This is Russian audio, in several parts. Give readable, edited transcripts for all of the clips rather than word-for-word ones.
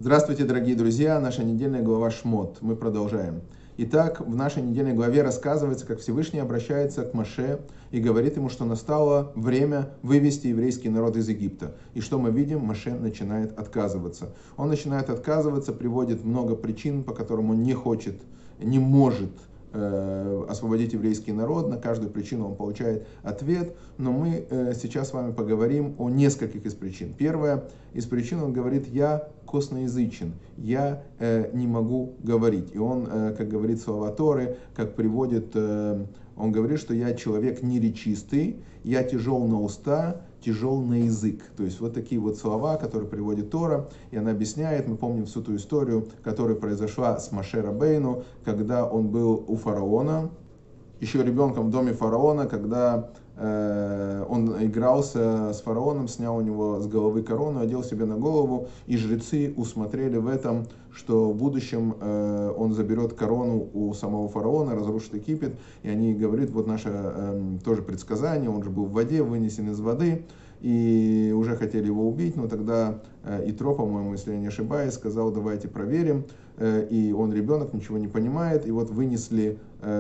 Здравствуйте, дорогие друзья! Наша недельная глава Шмот. Мы продолжаем. Итак, в нашей недельной главе рассказывается, как Всевышний обращается к Моше и говорит ему, что настало время вывести еврейский народ из Египта. И что мы видим? Моше начинает отказываться. Он начинает отказываться, приводит много причин, по которым он не хочет, не может освободить еврейский народ. На каждую причину он получает ответ. Но мы сейчас с вами поговорим о нескольких из причин. Первая из причин, он говорит: я косноязычен, я не могу говорить. И он, как говорит слова Торы, как приводит, он говорит, что я человек неречистый, я тяжел на уста, тяжел на язык. То есть вот такие вот слова, которые приводит Тора, и она объясняет, мы помним всю ту историю, которая произошла с Моше Рабейну, когда он был у фараона, еще ребенком в доме фараона, когда он игрался с фараоном, снял у него с головы корону, одел себе на голову, и жрецы усмотрели в этом, что в будущем он заберет корону у самого фараона, разрушит Египет, и они говорят, вот наше тоже предсказание, он же был в воде, вынесен из воды, и уже хотели его убить, но тогда Итро, по-моему, если я не ошибаюсь, сказал: давайте проверим, и он ребенок, ничего не понимает, и вот вынесли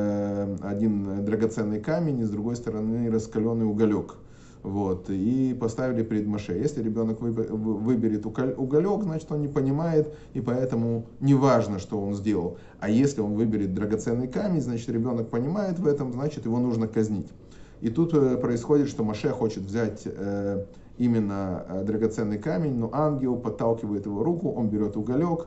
один драгоценный камень, и с другой стороны раскаленный уголек. Вот, и поставили перед Моше. Если ребенок выберет уголек, значит он не понимает, и поэтому не важно, что он сделал. А если он выберет драгоценный камень, значит ребенок понимает в этом, значит его нужно казнить. И тут происходит, что Моше хочет взять именно драгоценный камень, но ангел подталкивает его руку, он берет уголек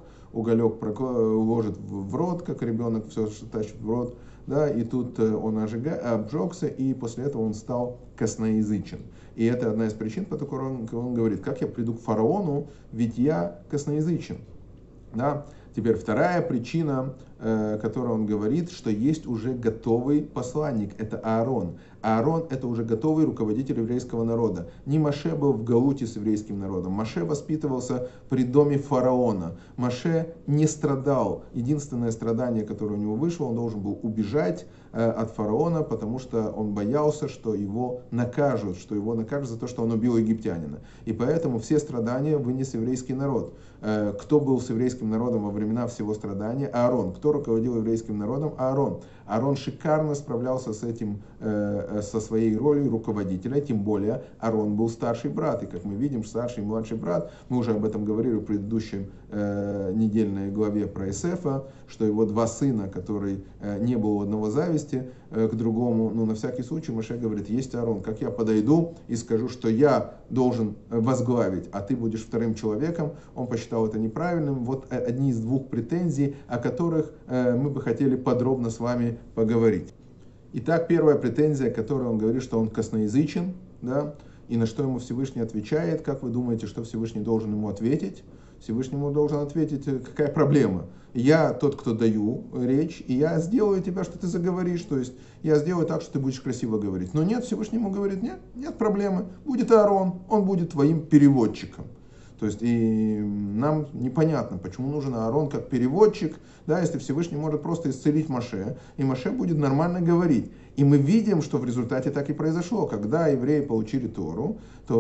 ложит в рот, как ребенок все тащит в рот, да, и тут он обжегся, и после этого он стал косноязычен. И это одна из причин, по которой он говорит: как я приду к фараону, ведь я косноязычен. Да? Теперь вторая причина, которую он говорит, что есть уже готовый посланник, это Аарон. Аарон — это уже готовый руководитель еврейского народа. Не Моше был в галуте с еврейским народом. Моше воспитывался при доме фараона. Моше не страдал. Единственное страдание, которое у него вышло, он должен был убежать от фараона, потому что он боялся, что его накажут за то, что он убил египтянина. И поэтому все страдания вынес еврейский народ. Кто был с еврейским народом во времена всего страдания? Аарон. Кто руководил еврейским народом? Аарон. Аарон шикарно справлялся с этим, со своей ролью руководителя, тем более Аарон был старший брат. И как мы видим, старший и младший брат, мы уже об этом говорили в предыдущей недельной главе про Иосифа, что его два сына, которые не было у одного зависти к другому, но на всякий случай Моше говорит: есть Аарон, как я подойду и скажу, что я должен возглавить, а ты будешь вторым человеком. Он посчитал это неправильным. Вот одни из двух претензий, о которых мы бы хотели подробно с вами поговорить. Итак, первая претензия, которой он говорит, что он косноязычен, да, и на что ему Всевышний отвечает. Как вы думаете, что Всевышний должен ему ответить? Всевышний ему должен ответить: какая проблема? Я тот, кто даю речь, и я сделаю тебя, что ты заговоришь, то есть я сделаю так, что ты будешь красиво говорить. Но нет, Всевышний ему говорит: нет проблемы, будет Аарон, он будет твоим переводчиком. То есть и нам непонятно, почему нужен Аарон как переводчик, да, если Всевышний может просто исцелить Моше, и Моше будет нормально говорить. И мы видим, что в результате так и произошло. Когда евреи получили Тору,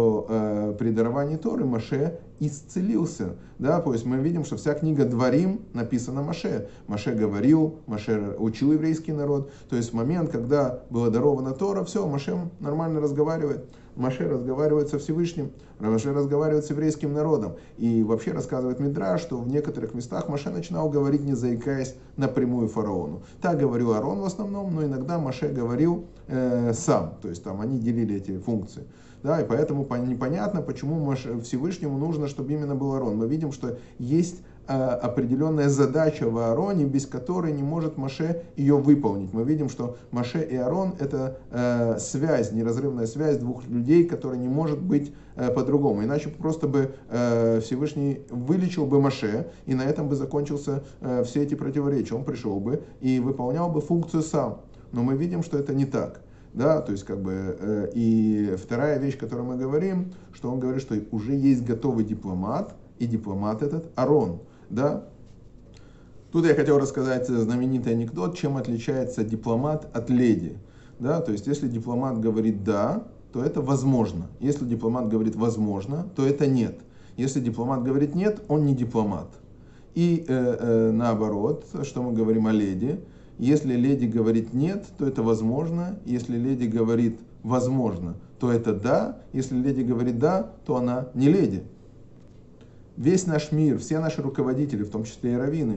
то при даровании Торы Моше исцелился. Да? То есть мы видим, что вся книга Дворим написана Моше. Моше говорил, Моше учил еврейский народ. То есть в момент, когда была дарована Тора, все, Моше нормально разговаривает. Моше разговаривает со Всевышним, Моше разговаривает с еврейским народом. И вообще рассказывает Мидраш, что в некоторых местах Моше начинал говорить, не заикаясь, напрямую фараону. Так говорил Аарон в основном, но иногда Моше говорил сам. То есть там они делили эти функции. Да, и поэтому непонятно, почему Всевышнему нужно, чтобы именно был Аарон. Мы видим, что есть определенная задача в Аароне, без которой не может Моше ее выполнить. Мы видим, что Моше и Аарон — это связь, неразрывная связь двух людей, которая не может быть по-другому. Иначе просто бы Всевышний вылечил бы Моше, и на этом бы закончился все эти противоречия. Он пришел бы и выполнял бы функцию сам. Но мы видим, что это не так. Да, то есть и вторая вещь, о которой мы говорим, что он говорит, что уже есть готовый дипломат, и дипломат этот Аарон. Да? Тут я хотел рассказать знаменитый анекдот, чем отличается дипломат от леди. Да? То есть если дипломат говорит «да», то это возможно. Если дипломат говорит «возможно», то это «нет». Если дипломат говорит «нет», он не дипломат. И наоборот, что мы говорим о леди. Если леди говорит нет, то это возможно. Если леди говорит возможно, то это да. Если леди говорит да, то она не леди. Весь наш мир, все наши руководители, в том числе и раввины,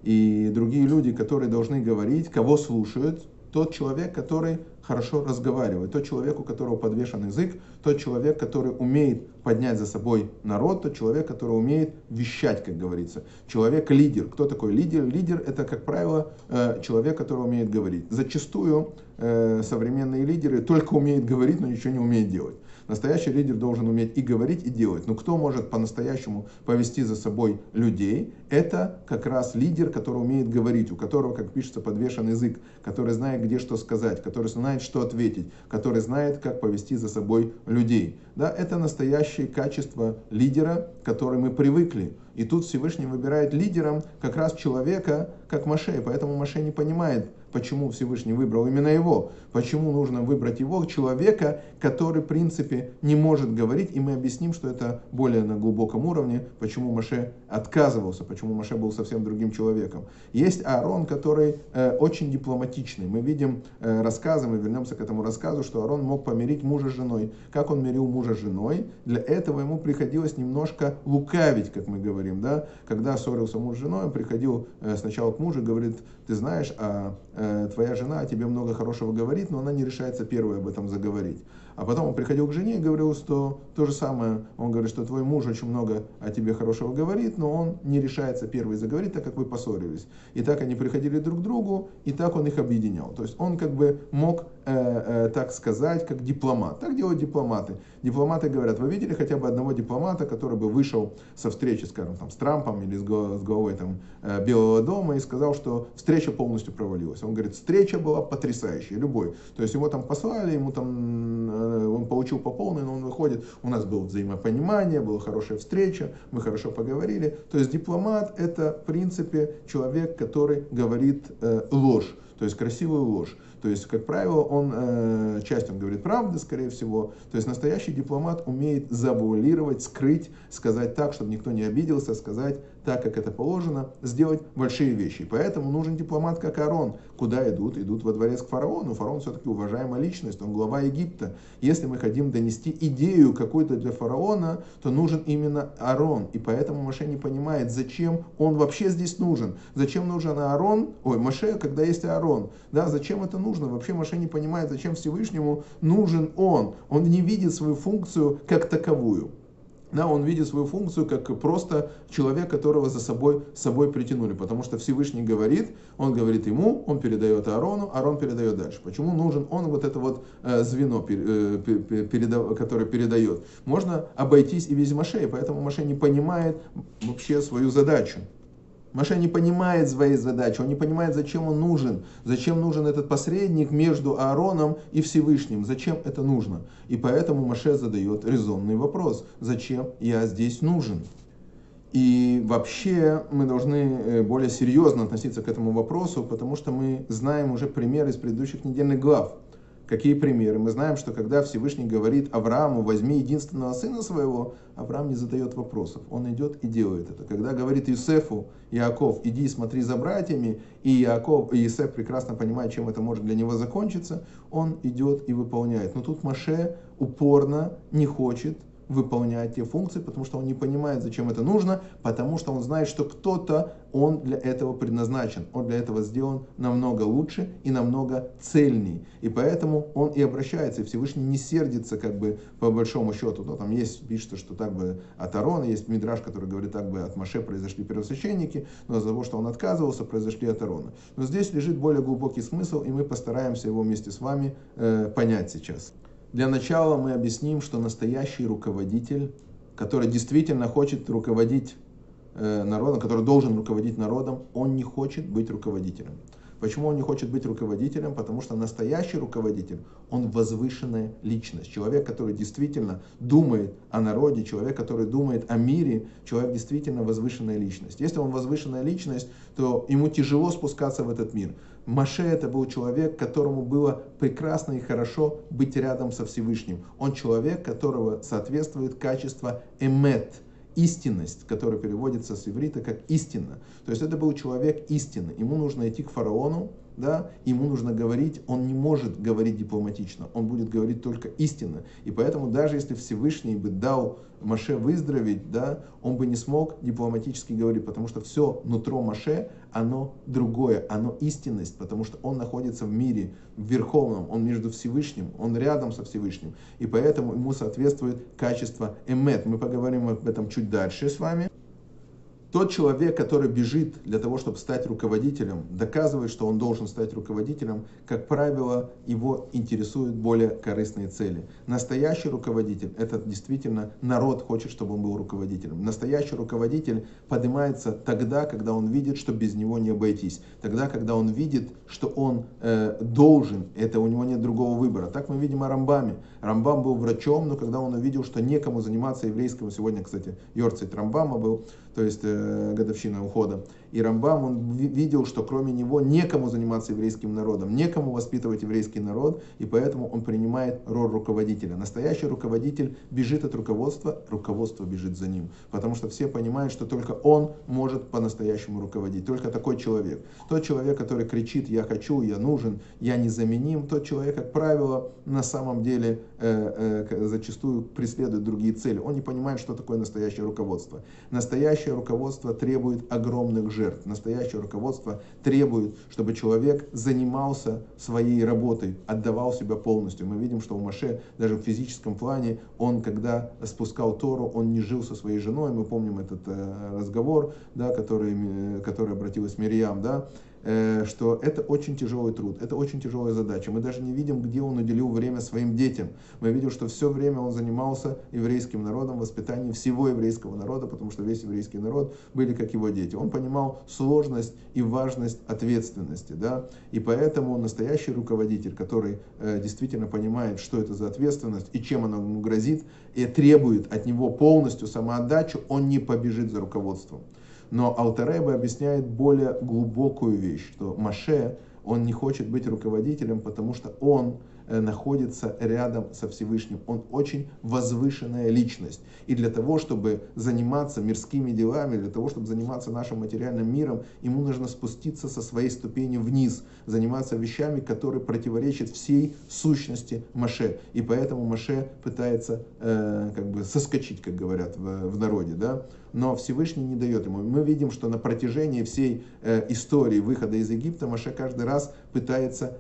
и другие люди, которые должны говорить, кого слушают, тот человек, который хорошо разговаривает, тот человек, у которого подвешен язык, тот человек, который умеет поднять за собой народ, тот человек, который умеет вещать, как говорится. Человек-лидер. Кто такой лидер? Лидер — это, как правило, человек, который умеет говорить. Зачастую современные лидеры только умеют говорить, но ничего не умеют делать. Настоящий лидер должен уметь и говорить, и делать. Но кто может по-настоящему повести за собой людей? Это как раз лидер, который умеет говорить, у которого, как пишется, подвешен язык, который знает, где что сказать, который знает, что ответить, который знает, как повести за собой людей. Да, это настоящие качества лидера, к которым мы привыкли. И тут Всевышний выбирает лидером как раз человека, как Моше. Поэтому Моше не понимает, почему Всевышний выбрал именно его. Почему нужно выбрать его, человека, который, в принципе, не может говорить. И мы объясним, что это более на глубоком уровне, почему Моше отказывался, почему Моше был совсем другим человеком. Есть Аарон, который очень дипломатичный. Мы видим рассказы, мы вернемся к этому рассказу, что Аарон мог помирить мужа с женой. Как он мирил мужа с женой? Для этого ему приходилось немножко лукавить, как мы говорим. Да? Когда ссорился муж с женой, он приходил сначала к мужу и говорит: ты знаешь, твоя жена о тебе много хорошего говорит, но она не решается первой об этом заговорить. А потом он приходил к жене и говорил, что то же самое. Он говорит, что твой муж очень много о тебе хорошего говорит, но он не решается первый заговорить, так как вы поссорились. И так они приходили друг к другу, и так он их объединял. То есть он как бы мог, так сказать, как дипломат. Так делают дипломаты. Дипломаты говорят: вы видели хотя бы одного дипломата, который бы вышел со встречи, скажем, там, с Трампом или с главой там, Белого дома и сказал, что встреча полностью провалилась. Он говорит: встреча была потрясающая, любой. То есть его там послали, ему там он получил по полной, но он выходит: у нас было взаимопонимание, была хорошая встреча, мы хорошо поговорили. То есть дипломат — это, в принципе, человек, который говорит ложь, то есть красивую ложь. То есть, как правило, часть он говорит правды, скорее всего. То есть настоящий дипломат умеет завуалировать, скрыть, сказать так, чтобы никто не обиделся, сказать так, как это положено, сделать большие вещи. И поэтому нужен дипломат, как Аарон. Куда идут? Идут во дворец к фараону. Фараон все-таки уважаемая личность, он глава Египта. Если мы хотим донести идею какую-то для фараона, то нужен именно Аарон. И поэтому Моше не понимает, зачем он вообще здесь нужен. Зачем нужен Моше, когда есть Аарон? Да, зачем это нужно? Вообще Моше не понимает, зачем Всевышнему нужен он. Он не видит свою функцию как таковую. Да, он видит свою функцию как просто человек, которого за собой притянули. Потому что Всевышний говорит, он говорит ему, он передает Аарону, Аарон передает дальше. Почему нужен он, вот это вот звено, которое передает? Можно обойтись и без Моше, и поэтому Моше не понимает вообще свою задачу. Моше не понимает своей задачи, он не понимает, зачем он нужен, зачем нужен этот посредник между Аароном и Всевышним, зачем это нужно. И поэтому Моше задает резонный вопрос: зачем я здесь нужен? И вообще мы должны более серьезно относиться к этому вопросу, потому что мы знаем уже примеры из предыдущих недельных глав. Какие примеры? Мы знаем, что когда Всевышний говорит Аврааму: возьми единственного сына своего, Авраам не задает вопросов, он идет и делает это. Когда говорит Иосифу: Иаков, иди и смотри за братьями, и Иосиф прекрасно понимает, чем это может для него закончиться, он идет и выполняет. Но тут Моше упорно не хочет выполнять те функции, потому что он не понимает, зачем это нужно, потому что он знает, что кто-то, он для этого предназначен, он для этого сделан намного лучше и намного цельней. И поэтому он и обращается, и Всевышний не сердится, как бы, по большому счету. Но там пишется, что так бы от Аарона, есть мидраш, который говорит, так бы от Моше произошли первосвященники, но из-за того, что он отказывался, произошли от Аарона. Но здесь лежит более глубокий смысл, и мы постараемся его вместе с вами понять сейчас. Для начала мы объясним, что настоящий руководитель, который действительно хочет руководить народом, который должен руководить народом, он не хочет быть руководителем. Почему он не хочет быть руководителем? Потому что настоящий руководитель, он возвышенная личность. Человек, который действительно думает о народе, человек, который думает о мире, человек действительно возвышенная личность. Если он возвышенная личность, то ему тяжело спускаться в этот мир. Моше — это был человек, которому было прекрасно и хорошо быть рядом со Всевышним. Он человек, которого соответствует качество эмет. истинность, которая переводится с иврита как истина. То есть это был человек истины. Ему нужно идти к фараону, да, ему нужно говорить, он не может говорить дипломатично, он будет говорить только истинно. И поэтому даже если Всевышний бы дал Моше выздороветь, да, он бы не смог дипломатически говорить, потому что все нутро Моше, оно другое, оно истинность, потому что он находится в мире, в Верховном, он между Всевышним, он рядом со Всевышним. И поэтому ему соответствует качество эмет. Мы поговорим об этом чуть дальше с вами. Тот человек, который бежит для того, чтобы стать руководителем, доказывает, что он должен стать руководителем, как правило, его интересуют более корыстные цели. Настоящий руководитель, это действительно народ хочет, чтобы он был руководителем. Настоящий руководитель поднимается тогда, когда он видит, что без него не обойтись. Тогда, когда он видит, что он должен, это у него нет другого выбора. Так мы видим о Рамбаме. Рамбам был врачом, но когда он увидел, что некому заниматься еврейским, сегодня, кстати, йорцейт Рамбама был, то есть годовщина ухода. И Рамбам, он видел, что кроме него некому заниматься еврейским народом, некому воспитывать еврейский народ, и поэтому он принимает роль руководителя. Настоящий руководитель бежит от руководства, руководство бежит за ним. Потому что все понимают, что только он может по-настоящему руководить. Только такой человек. Тот человек, который кричит «я хочу», «я нужен», «я незаменим», тот человек, как правило, на самом деле зачастую преследует другие цели. Он не понимает, что такое настоящее руководство. Настоящее руководство требует огромных жертв. Настоящее руководство требует, чтобы человек занимался своей работой, отдавал себя полностью. Мы видим, что у Моше даже в физическом плане, он когда спускал Тору, он не жил со своей женой. Мы помним этот разговор, да, который обратилась Мирьям, да, что это очень тяжелый труд, это очень тяжелая задача. Мы даже не видим, где он уделил время своим детям. Мы видим, что все время он занимался еврейским народом, воспитанием всего еврейского народа, потому что весь еврейский народ были как его дети. Он понимал сложность и важность ответственности. Да? И поэтому настоящий руководитель, который действительно понимает, что это за ответственность и чем она ему грозит, и требует от него полностью самоотдачу, он не побежит за руководством. Но Алтер Ребе объясняет более глубокую вещь, что Моше, он не хочет быть руководителем, потому что он находится рядом со Всевышним. Он очень возвышенная личность. И для того, чтобы заниматься мирскими делами, для того, чтобы заниматься нашим материальным миром, ему нужно спуститься со своей ступени вниз, заниматься вещами, которые противоречат всей сущности Моше. И поэтому Моше пытается соскочить, как говорят в народе. Да? Но Всевышний не дает ему. Мы видим, что на протяжении всей истории выхода из Египта Моше каждый раз пытается,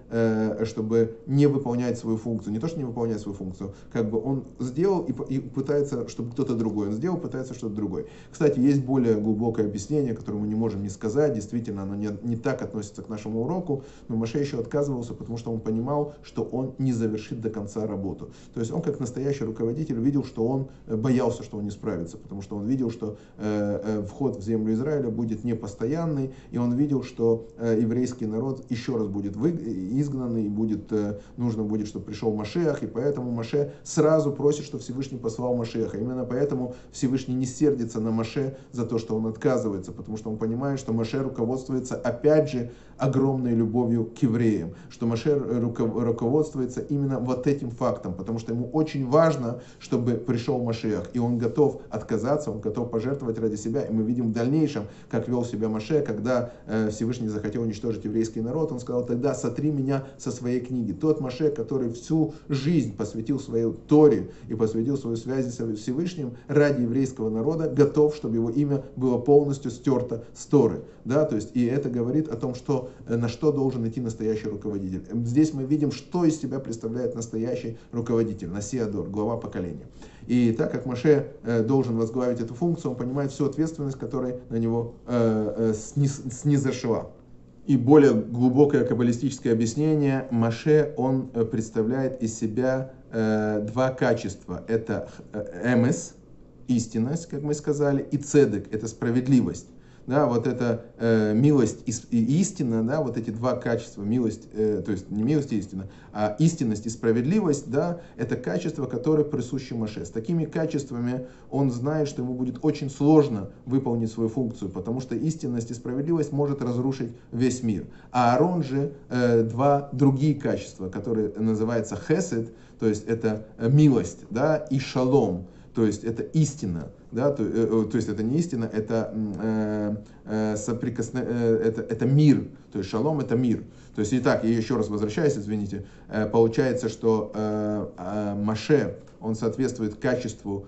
чтобы не выполнять свою функцию. Не то, что не выполнять свою функцию, как бы он сделал и пытается, чтобы кто-то другой. Он сделал, пытается что-то другое. Кстати, есть более глубокое объяснение, которое мы не можем не сказать. Действительно, оно не так относится к нашему уроку. Но Моше еще отказывался, потому что он понимал, что он не завершит до конца работу. То есть он, как настоящий руководитель, видел, что он боялся, что он не справится, потому что он видел, что вход в землю Израиля будет непостоянный, и он видел, что еврейский народ еще раз будет изгнан, и нужно будет, чтобы пришел Машиах, и поэтому Моше сразу просит, чтобы Всевышний послал Машиаха. Именно поэтому Всевышний не сердится на Моше за то, что он отказывается, потому что он понимает, что Моше руководствуется опять же огромной любовью к евреям, что Моше руководствуется именно вот этим фактом, потому что ему очень важно, чтобы пришел Машиах, и он готов отказаться, он готов пожертвовать ради себя, и мы видим в дальнейшем, как вел себя Моше, когда Всевышний захотел уничтожить еврейский народ, он сказал: тогда сотри меня со своей книги. Тот Моше, который всю жизнь посвятил своей Торе и посвятил свою связи с Всевышним ради еврейского народа, готов, чтобы его имя было полностью стерто с Торы. Да? То есть, и это говорит о том, что, на что должен идти настоящий руководитель. Здесь мы видим, что из себя представляет настоящий руководитель, Насиадор, глава поколения. И так как Моше должен возглавить эту функцию, он понимает всю ответственность, которая на него снизошла. И более глубокое каббалистическое объяснение: Моше, он представляет из себя два качества. Это эмес, истинность, как мы сказали, и цедек, это справедливость. Да, вот это милость и истина, да, вот эти два качества, милость, то есть не милость и истина, а истинность и справедливость, да, это качества, которые присущи Моше. С такими качествами он знает, что ему будет очень сложно выполнить свою функцию, потому что истинность и справедливость может разрушить весь мир. А Аарон же два другие качества, которые называются хесед, то есть это милость, да, и шалом. то есть это истина, да, то есть это не истина, это, это мир, то есть шалом это мир. То есть, итак, я еще раз возвращаюсь, извините, получается, что Моше, он соответствует качеству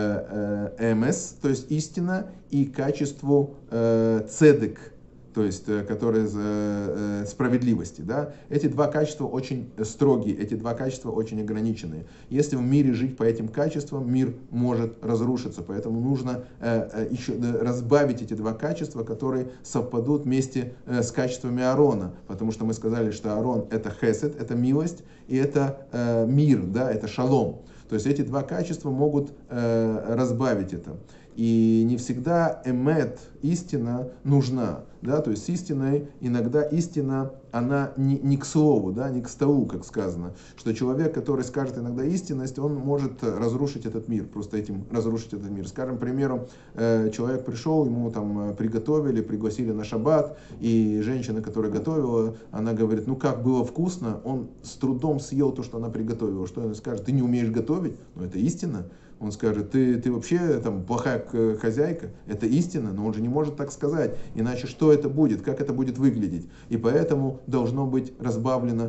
эмес, то есть истина, и качеству цедек, то есть, которые справедливости, да, эти два качества очень строгие, эти два качества очень ограниченные. Если в мире жить по этим качествам, мир может разрушиться, поэтому нужно еще разбавить эти два качества, которые совпадут вместе с качествами Аарона, потому что мы сказали, что Аарон это хесед, это милость, и это мир, да, это шалом. То есть эти два качества могут разбавить это. И не всегда эмет, истина, нужна. Да? То есть с истиной, иногда истина, она не к слову, да? Не к столу, как сказано. Что человек, который скажет иногда истинность, он может разрушить этот мир, просто этим разрушить этот мир. Скажем, к примеру, человек пришел, ему там приготовили, пригласили на шаббат, и женщина, которая готовила, она говорит, ну как было вкусно, он с трудом съел то, что она приготовила. Что она скажет, ты не умеешь готовить? Ну это истина. Он скажет, ты вообще там плохая хозяйка, это истина, но он же не может так сказать, иначе что это будет, как это будет выглядеть. И поэтому должно было разбавлено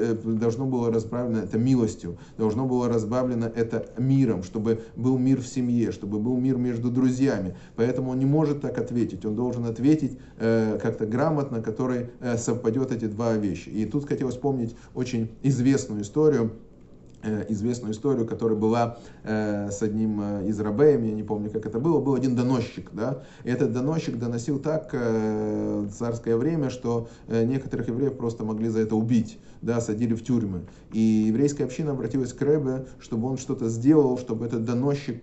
это милостью, должно было разбавлено это миром, чтобы был мир в семье, чтобы был мир между друзьями. Поэтому он не может так ответить, он должен ответить как-то грамотно, который совпадет эти два вещи. И тут хотелось вспомнить очень известную историю, которая была с одним из рабеем, я не помню, как это было, был один доносчик, да, и этот доносчик доносил так в царское время, что некоторых евреев просто могли за это убить, да, садили в тюрьмы. И еврейская община обратилась к Ребе, чтобы он что-то сделал, чтобы этот доносчик,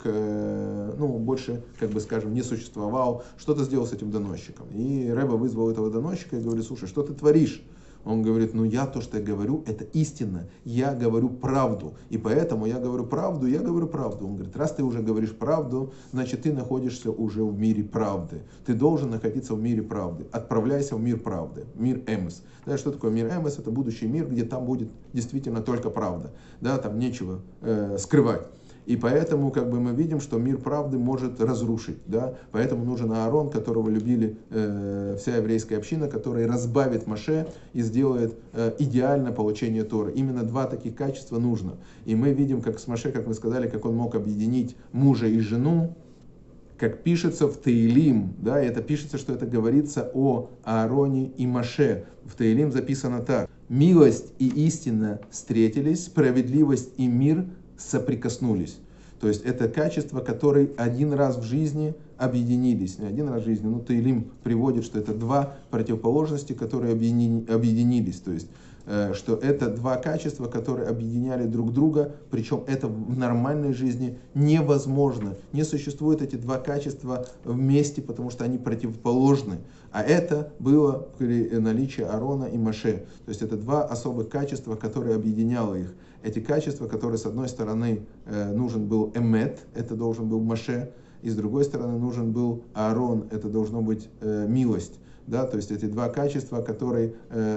больше, как бы скажем, не существовал, что-то сделал с этим доносчиком. И Ребе вызвал этого доносчика и говорит, слушай, что ты творишь? Он говорит, то, что я говорю, это истина, я говорю правду, и поэтому я говорю правду. Он говорит, раз ты уже говоришь правду, значит ты находишься уже в мире правды, ты должен находиться в мире правды, отправляйся в мир правды, мир эмес. Да, что такое мир эмес? Это будущий мир, где там будет действительно только правда, да, там нечего скрывать. И поэтому мы видим, что мир правды может разрушить. Да? Поэтому нужен Аарон, которого любили вся еврейская община, который разбавит Моше и сделает идеальное получение Торы. Именно два таких качества нужно. И мы видим, как с Моше, как мы сказали, как он мог объединить мужа и жену, как пишется в Теилим, да, и это пишется, что это говорится о Аароне и Моше. В Теилим записано так. «Милость и истина встретились, справедливость и мир соприкоснулись». То есть это качества, которые один раз в жизни объединились. Не один раз в жизни, но Теилим приводит, что это два противоположности, которые объединились. То есть что это два качества, которые объединяли друг друга, причем это в нормальной жизни невозможно. Не существует эти два качества вместе, потому что они противоположны. А это было при наличии Аарона и Моше. То есть это два особых качества, которые объединяло их. Эти качества, которые с одной стороны нужен был эмет, это должен был Моше, и с другой стороны нужен был Аарон, это должно быть милость. Да, то есть эти два качества, которые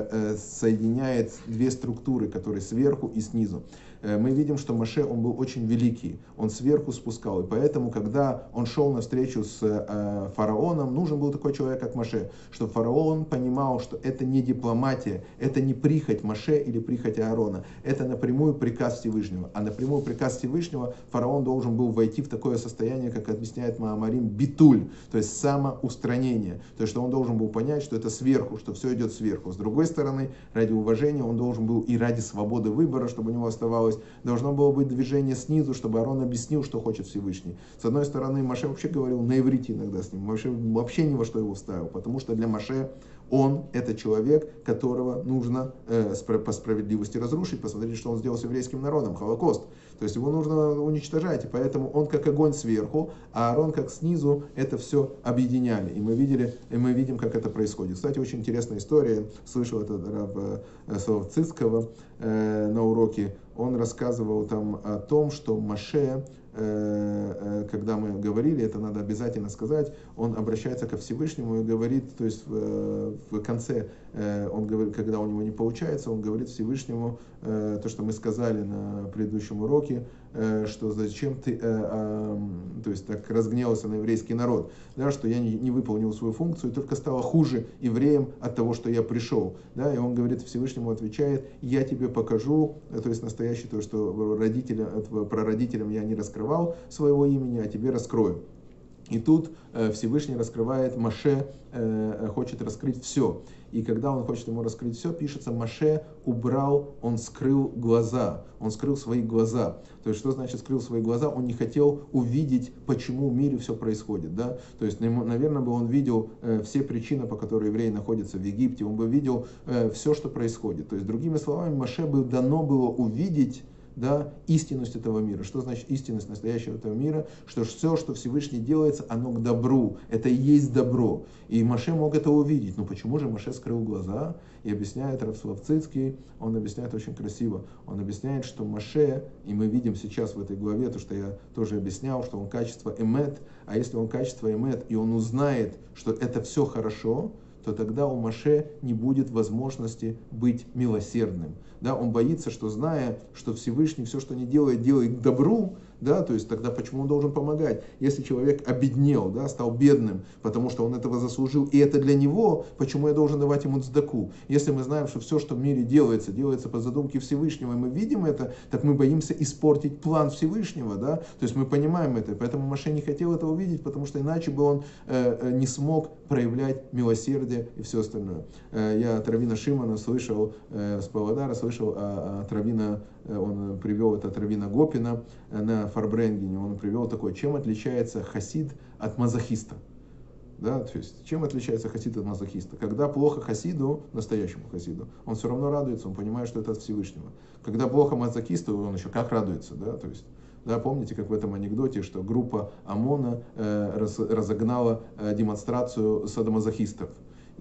соединяют две структуры, которые сверху и снизу. Мы видим, что Моше, он был очень великий, он сверху спускал, и поэтому, когда он шел навстречу с фараоном, нужен был такой человек, как Моше, чтобы фараон понимал, что это не дипломатия, это не прихоть Моше или прихоть Аарона, это напрямую приказ Всевышнего, а напрямую приказ Всевышнего фараон должен был войти в такое состояние, как объясняет Маамарим, битуль, то есть самоустранение, то есть что он должен был понять, что это сверху, что все идет сверху. С другой стороны, ради уважения он должен был и ради свободы выбора, чтобы у него оставалось, должно было быть движение снизу, чтобы Аарон объяснил, что хочет Всевышний. С одной стороны, Моше вообще говорил на иврите иногда с ним, вообще ни во что его вставил, потому что для Моше он это человек, которого нужно по справедливости разрушить. Посмотрите, что он сделал с еврейским народом, Холокост. То есть его нужно уничтожать, и поэтому он как огонь сверху, а Аарон как снизу это все объединяли. И мы видим, как это происходит. Кстати, очень интересная история, слышал это Рав Соловцицкого на уроке. Он рассказывал там о том, что Моше, когда мы говорили, это надо обязательно сказать, он обращается ко Всевышнему и говорит, то есть в конце, он говорит, когда у него не получается, он говорит Всевышнему то, что мы сказали на предыдущем уроке, что зачем ты, то есть так разгневался на еврейский народ, да, что я не выполнил свою функцию, и только стало хуже евреям от того, что я пришел. Да, и он говорит, Всевышнему отвечает, я тебе покажу, то есть настоящий, то, что прародителям я не раскрывал своего имени, а тебе раскрою. И тут Всевышний раскрывает, Моше хочет раскрыть все. И когда он хочет ему раскрыть все, пишется, Моше убрал, он скрыл глаза, он скрыл свои глаза. То есть, что значит скрыл свои глаза? Он не хотел увидеть, почему в мире все происходит. Да? То есть, наверное, бы он видел все причины, по которым евреи находятся в Египте, он бы видел все, что происходит. То есть, другими словами, Моше бы дано было увидеть, да, истинность этого мира. Что значит истинность настоящего этого мира? Что все, что Всевышний делается, оно к добру. Это и есть добро. И Моше мог это увидеть. Но почему же Моше скрыл глаза? И объясняет Рав Соловцицкий, он объясняет очень красиво. Он объясняет, что Моше, и мы видим сейчас в этой главе, то, что я тоже объяснял, что он качество эмет, а если он качество эмет, и он узнает, что это все хорошо, то тогда у Моше не будет возможности быть милосердным. Да, он боится, что зная, что Всевышний все, что не делает, делает к добру, да, то есть тогда почему он должен помогать? Если человек обеднел, да, стал бедным, потому что он этого заслужил, и это для него, почему я должен давать ему цдаку? Если мы знаем, что все, что в мире делается, делается по задумке Всевышнего, и мы видим это, так мы боимся испортить план Всевышнего, да, то есть мы понимаем это, поэтому Моше не хотел этого увидеть, потому что иначе бы он не смог проявлять милосердие и все остальное. Я от раввина Шимона слышал, с Павлодара слышал от раввина, он привел это от раввина Гопина на Фарбренгене, он привел такое, чем отличается хасид от мазохиста. Да, то есть, чем отличается хасид от мазохиста? Когда плохо хасиду, настоящему хасиду, он все равно радуется, он понимает, что это от Всевышнего. Когда плохо мазохисту, он еще как радуется, да, то есть, да, помните, как в этом анекдоте, что группа ОМОНа разогнала демонстрацию садомазохистов.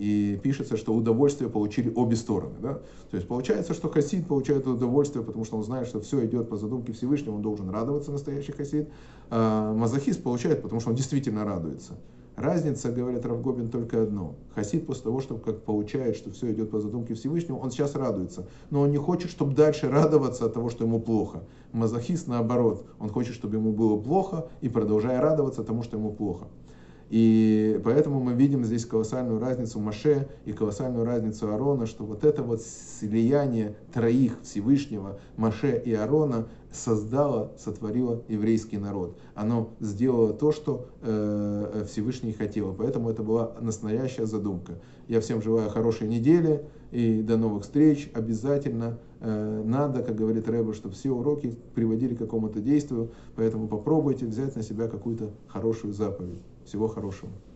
И пишется, что удовольствие получили обе стороны. Да? То есть получается, что хасид получает удовольствие, потому что он знает, что все идет по задумке Всевышнего, он должен радоваться, настоящий хасид. А мазохист получает, потому что он действительно радуется. Разница, говорит Рав Гопин, только одно. Хасид после того, что как получает, что все идет по задумке Всевышнего, он сейчас радуется. Но он не хочет, чтобы дальше радоваться от того, что ему плохо. Мазохист наоборот. Он хочет, чтобы ему было плохо и продолжая радоваться тому, что ему плохо. И поэтому мы видим здесь колоссальную разницу Моше и колоссальную разницу Аарона, что вот это вот слияние троих Всевышнего, Моше и Аарона, сотворило еврейский народ. Оно сделало то, что Всевышний хотел. Поэтому это была настоящая задумка. Я всем желаю хорошей недели и до новых встреч. Обязательно надо, как говорит Рэбе, чтобы все уроки приводили к какому-то действию. Поэтому попробуйте взять на себя какую-то хорошую заповедь. Всего хорошего.